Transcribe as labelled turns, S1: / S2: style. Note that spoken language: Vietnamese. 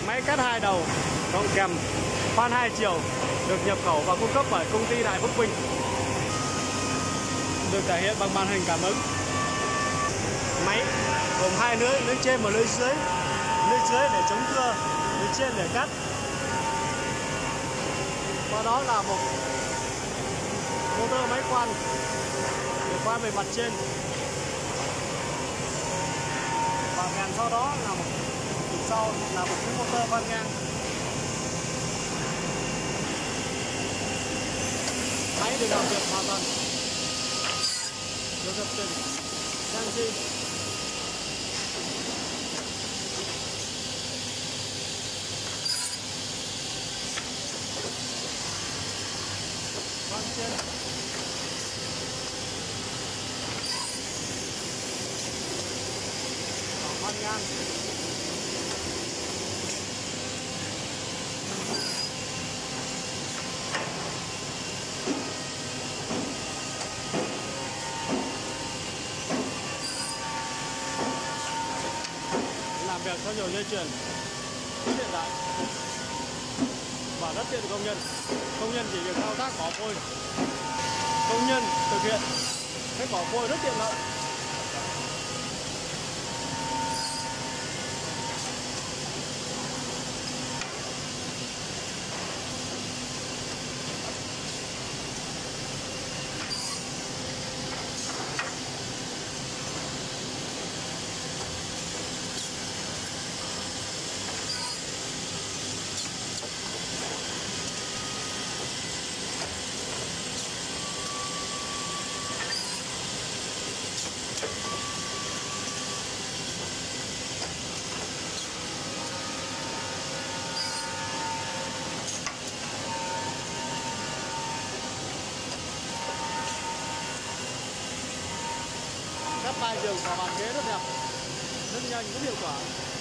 S1: Máy cắt 2 đầu cộng kèm khoan 2 chiều, được nhập khẩu và cung cấp bởi công ty Đại Phúc Vinh, được thể hiện bằng màn hình cảm ứng. Máy gồm 2 lưỡi, lưỡi trên và lưỡi dưới. Lưỡi dưới để chống cưa, lưỡi trên để cắt. Và đó là một motor máy khoan được khoan về mặt trên, và kèm sau đó là một sau là một cái motor khoan ngang. Máy được làm việc hoàn toàn được lập trình trang trí. Khoan trên, khoan ngang. Làm việc theo nhiều dây chuyền hiện đại và rất tiện công nhân. Công nhân chỉ việc thao tác bỏ phôi, công nhân thực hiện cách bỏ phôi rất tiện lợi. Các vai giường và bàn ghế rất đẹp, rất nhanh, rất hiệu quả.